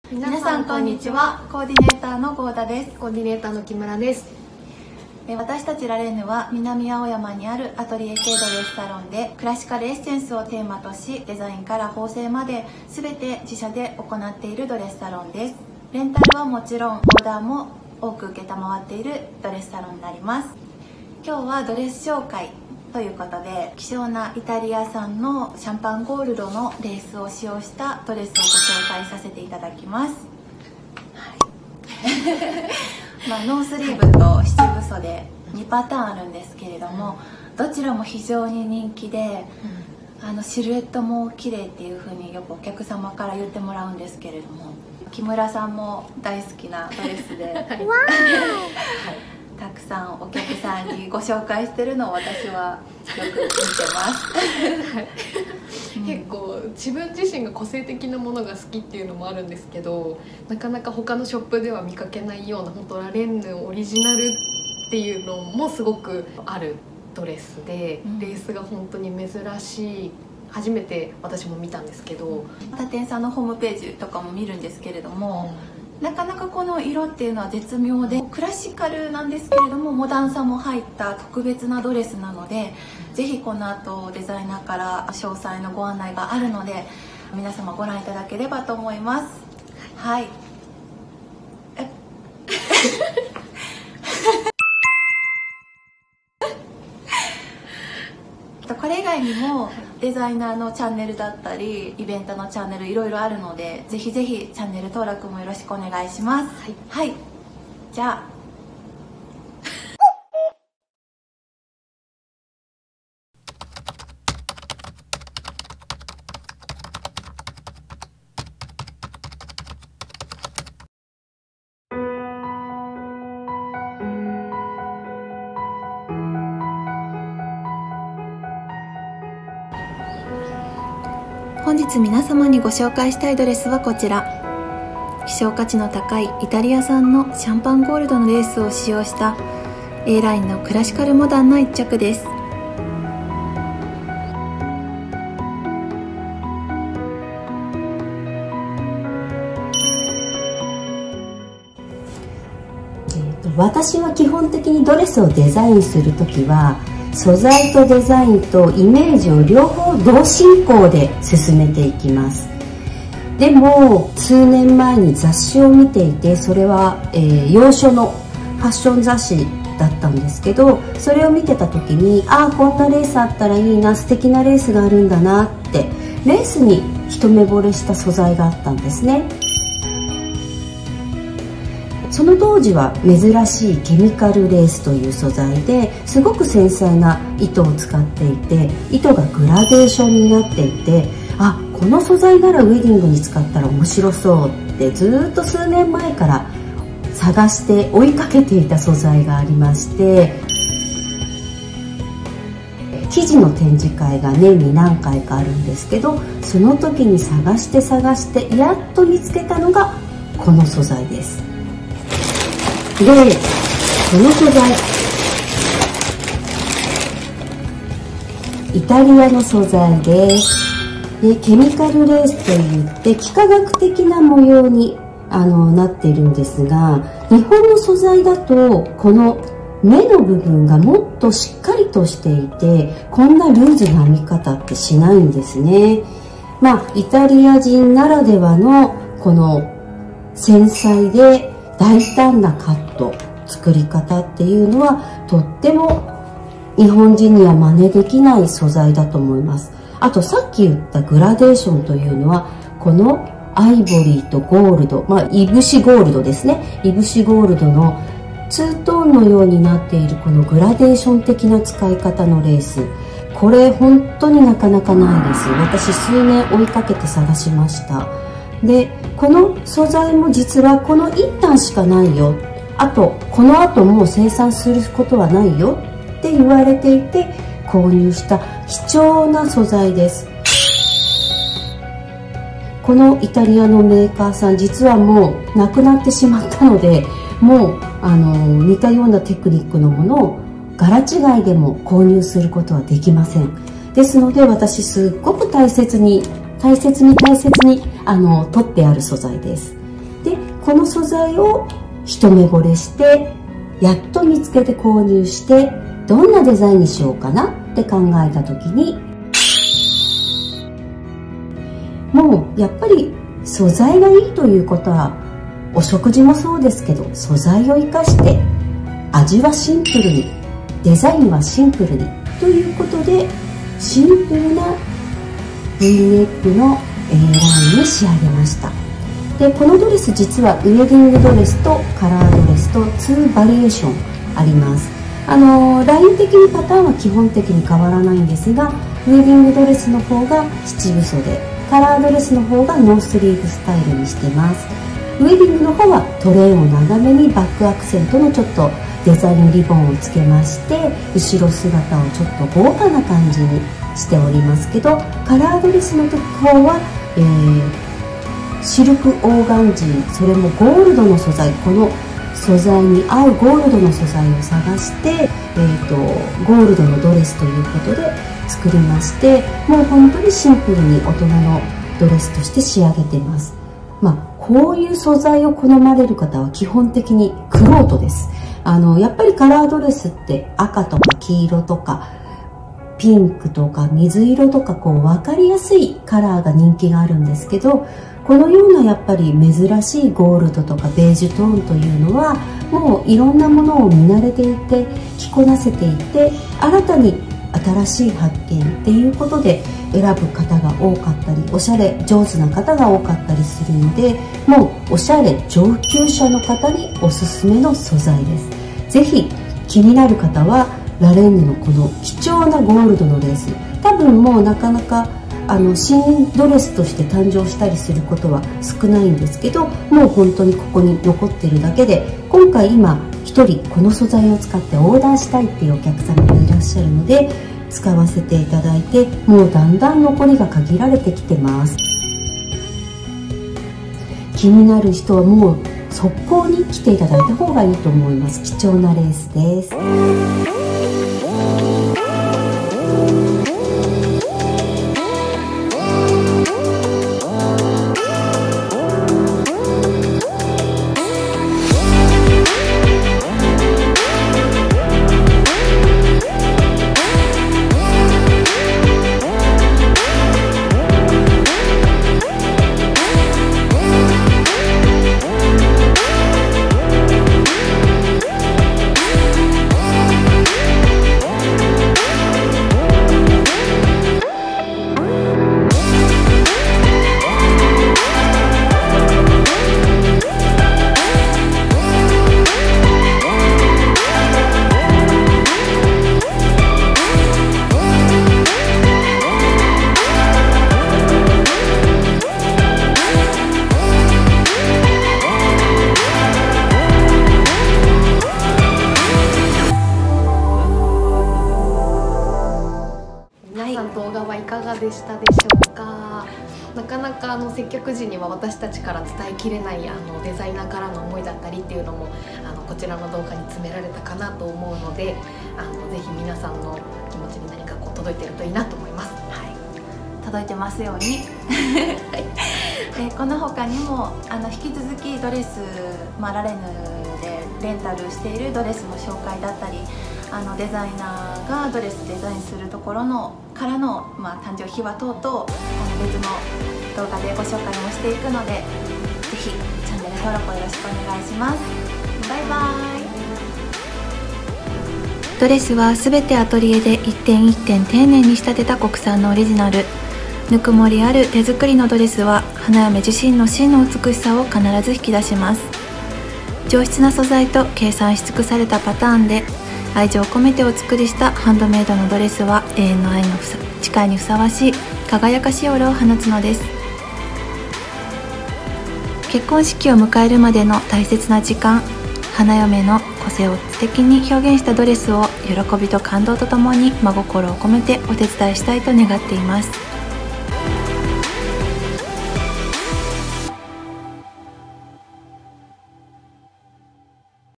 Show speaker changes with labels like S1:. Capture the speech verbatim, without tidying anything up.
S1: 皆さんこんにちは。コーディネーターの郷田です。
S2: コーディネーターの木村です。
S1: 私たちラレンヌは南青山にあるアトリエ系ドレスサロンでクラシカルエッセンスをテーマとし、デザインから縫製まで全て自社で行っているドレスサロンです。レンタルはもちろんオーダーも多く承っているドレスサロンになります。今日はドレス紹介ということで、希少なイタリア産のシャンパンゴールドのレースを使用したドレスをご紹介させていただきます。まあ、ノースリーブと七分袖にパターンあるんですけれども、どちらも非常に人気で、うん、あのシルエットも綺麗っていう風によくお客様から言ってもらうんですけれども、木村さんも大好きなドレスで、はいはい、たくさんお客さんにご紹介してるのを私はよく見てます、はい
S2: うん、結構自分自身が個性的なものが好きっていうのもあるんですけど、なかなか他のショップでは見かけないような本当ラレンヌオリジナルっていうのもすごくあるドレスで、うん、レースが本当に珍しい。初めて私も見たんですけど、
S1: 他店さんのホームページとかも見るんですけれども、うん、なかなかこの色っていうのは絶妙で、クラシカルなんですけれどもモダンさも入った特別なドレスなので、ぜひこの後デザイナーから詳細のご案内があるので皆様ご覧いただければと思います。はい。これ以外にもデザイナーのチャンネルだったりイベントのチャンネルいろいろあるので、ぜひぜひチャンネル登録もよろしくお願いします。はい、はい、じゃあ本日皆様にご紹介したいドレスはこちら。希少価値の高いイタリア産のシャンパンゴールドのレースを使用した A ラインのクラシカルモダンな一着です。
S3: 私は基本的にドレスをデザインするときは素材とデザインとイメージを両方同進行で進めていきます。でも数年前に雑誌を見ていて、それは、えー、洋書のファッション雑誌だったんですけど、それを見てた時に、ああこんなレースあったらいいな、素敵なレースがあるんだなって、レースに一目惚れした素材があったんですね。その当時は珍しいケミカルレースという素材ですごく繊細な糸を使っていて、糸がグラデーションになっていて、あ、この素材ならウェディングに使ったら面白そうってずっと数年前から探して追いかけていた素材がありまして、生地の展示会が年に何回かあるんですけど、その時に探して探してやっと見つけたのがこの素材です。で、この素材イタリアの素材です。で、ケミカルレースといって幾何学的な模様にあのなっているんですが、日本の素材だとこの目の部分がもっとしっかりとしていて、こんなルーズな編み方ってしないんですね。まあイタリア人ならではのこの繊細で大胆なカット作り方っていうのはとっても日本人には真似できない素材だと思います。あとさっき言ったグラデーションというのはこのアイボリーとゴールド、まあいぶしゴールドですね、いぶしゴールドのツートーンのようになっているこのグラデーション的な使い方のレース、これ本当になかなかないです。私数年追いかけて探しました。で、この素材も実はこのいったんしかないよ、あとこの後もう生産することはないよって言われていて購入した貴重な素材です。このイタリアのメーカーさん実はもうなくなってしまったので、もうあの似たようなテクニックのものを柄違いでも購入することはできません。ですので私すっごく大切に大切に大切にあの取ってある素材です。 でこの素材を一目惚れしてやっと見つけて購入して、どんなデザインにしようかなって考えた時に、もうやっぱり素材がいいということは、お食事もそうですけど、素材を生かして味はシンプルに、デザインはシンプルにということで、シンプルな V ネックの A ラインに仕上げました。でこのドレス、実はウェディングドレスとカラードレスとにバリエーションあります。あのライン的にパターンは基本的に変わらないんですが、ウェディングドレスの方が七分袖、カラードレスの方がノースリーブスタイルにしてます。ウェディングの方はトレーンを長めにバックアクセントのちょっとデザインリボンをつけまして、後ろ姿をちょっと豪華な感じにしておりますけど、カラードレスの方は、えーシルクオーガンジー、それもゴールドの素材、この素材に合うゴールドの素材を探して、えーと、ゴールドのドレスということで作りまして、もう本当にシンプルに大人のドレスとして仕上げています。まあ、こういう素材を好まれる方は基本的に玄人です。あのやっぱりカラードレスって赤とか黄色とかピンクとか水色とか、こう分かりやすいカラーが人気があるんですけど、このようなやっぱり珍しいゴールドとかベージュトーンというのは、もういろんなものを見慣れていて着こなせていて、新たに新しい発見っていうことで選ぶ方が多かったり、おしゃれ上手な方が多かったりするので、もうおしゃれ上級者の方におすすめの素材です。ぜひ気になる方はラレンヌのこの貴重なゴールドのレース、多分もうなかなかあの新ドレスとして誕生したりすることは少ないんですけど、もう本当にここに残ってるだけで、今回今ひとりこの素材を使ってオーダーしたいっていうお客様がいらっしゃるので、使わせていただいて、もうだんだん残りが限られてきてます。気になる人はもう速攻に来ていただいた方がいいと思います。貴重なレースです。
S2: 動画はいかがでしたでしょうか。なかなかあの接客時には私たちから伝えきれないあのデザイナーからの思いだったりっていうのもあのこちらの動画に詰められたかなと思うので、あのぜひ皆さんの気持ちに何かこう届いてるといいなと思います。はい、
S1: 届いてますようにでこの他にもあの引き続きドレス、まあ、ラレヌでレンタルしているドレスの紹介だったり、あのデザイナーがドレスデザインするところのからの、まあ、誕生秘話等々、あの別の動画でご紹介もしていくので、ぜひチャンネル登録をよろしくお願いします。バイバイ。ドレスはすべてアトリエで一点一点丁寧に仕立てた国産のオリジナル。ぬくもりある手作りのドレスは花嫁自身の真の美しさを必ず引き出します。上質な素材と計算し尽くされたパターンで愛情を込めてお作りしたハンドメイドのドレスは永遠の愛の誓いにふさわしい輝かしいオーラを放つのです。結婚式を迎えるまでの大切な時間、花嫁の個性を素敵に表現したドレスを喜びと感動とともに真心を込めてお手伝いしたいと願っています。